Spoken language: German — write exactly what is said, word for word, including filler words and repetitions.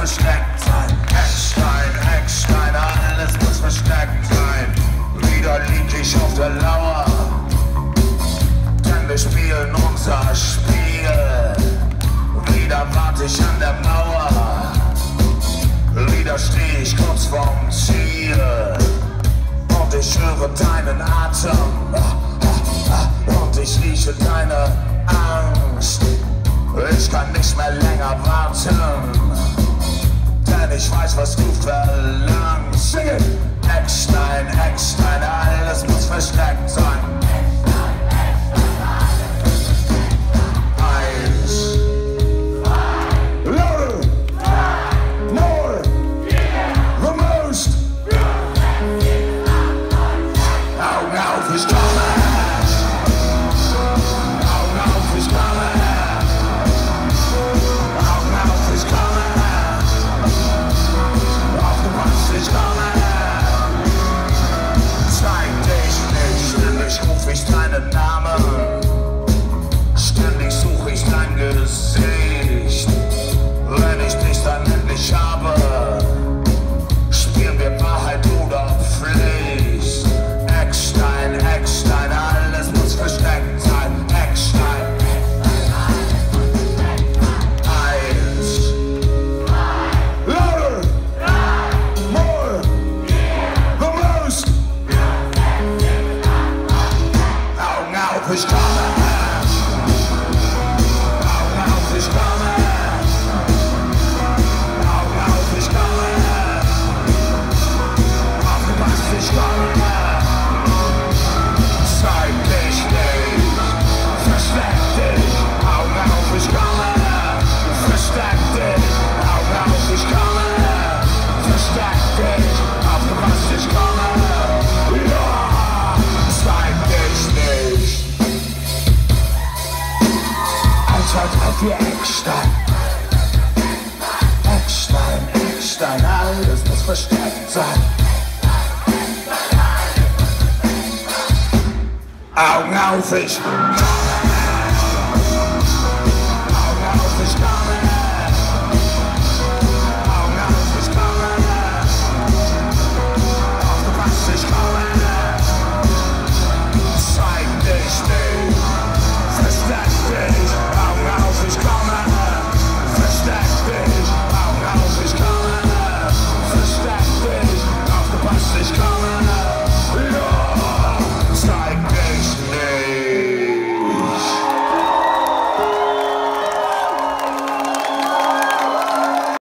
versteckt sein. Eckstein, Eckstein, alles muss versteckt sein. Wieder lieg ich auf der Lauer, denn wir spielen unser Spiel. Wieder warte ich an der Mauer, wieder steh ich kurz vorm Ziel. Und ich höre deinen Atem und ich rieche deine Angst. Ich kann nicht mehr länger warten, denn ich weiß, was du verlangst. Singe! Eckstein, Eckstein, alles muss versteckt sein. Eins, null, null, the most. Augen auf, ich komme. Augen auf, ich komme. Augen auf, ich komme. Aufgepasst, ich komme. Zeig dich nicht, ständig ruf ich deinen Namen. Ständig suche ich dein Gesicht. Wenn ich dich dann endlich habe, spielen wir Wahrheit oder Pflicht. Eckstein, Eckstein, alles muss versteckt sein. Eckstein. Eins. Louder. More. The most. Augen auf, ich komme. Augen auf, ich komme. Augen auf, ich komme. Aufgepasst, ich komme. Zeig dich nicht, versteck dich. Augen auf, ich komme. Versteck dich. Augen auf, ich komme. Versteck dich. Aufgepasst, ich komme. Ja, zeig dich nicht. Eins, zwei, drei, vier, Eckstein. Eckstein, Eckstein, alles muss versteckt sein. Augen auf, ich